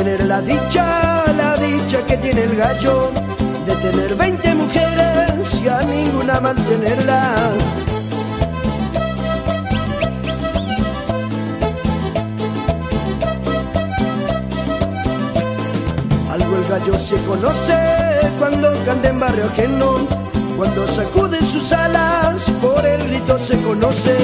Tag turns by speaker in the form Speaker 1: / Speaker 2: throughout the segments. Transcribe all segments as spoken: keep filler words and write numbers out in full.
Speaker 1: tener la dicha, la dicha que tiene el gallo, de tener veinte mujeres y a ninguna mantenerla. Algo el gallo se conoce cuando canta en barrio ajeno, cuando sacude sus alas, por el grito se conoce.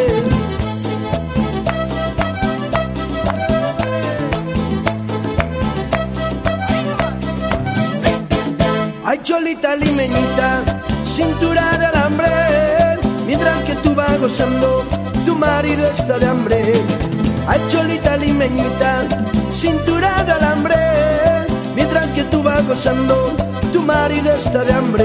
Speaker 1: Ay, cholita limeñita, cintura de alambre, mientras que tú vas gozando, tu marido está de hambre. Ay, cholita limeñita, cintura de alambre, mientras que tú vas gozando, tu marido está de hambre.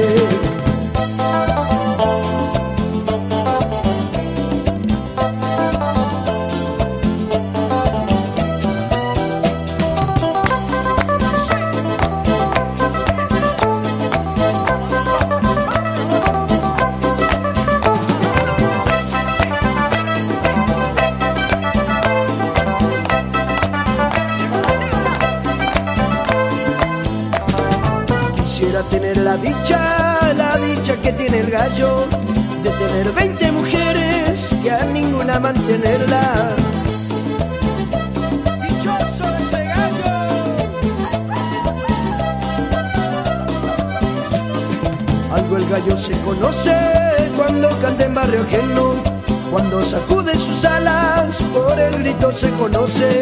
Speaker 1: Quisiera tener la dicha, la dicha que tiene el gallo, de tener veinte mujeres y a ninguna mantenerla. ¡Dichoso ese gallo! Algo el gallo se conoce cuando canta en barrio ajeno, cuando sacude sus alas, por el grito se conoce.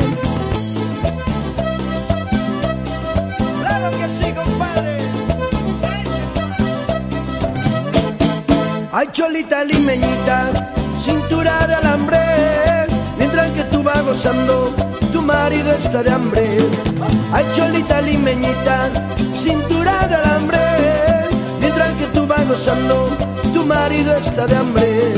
Speaker 1: ¡Claro que sí, compadre! Ay, cholita limeñita, cintura de alambre, mientras que tú vas gozando, tu marido está de hambre. Ay, cholita limeñita, cintura de alambre, mientras que tú vas gozando, tu marido está de hambre.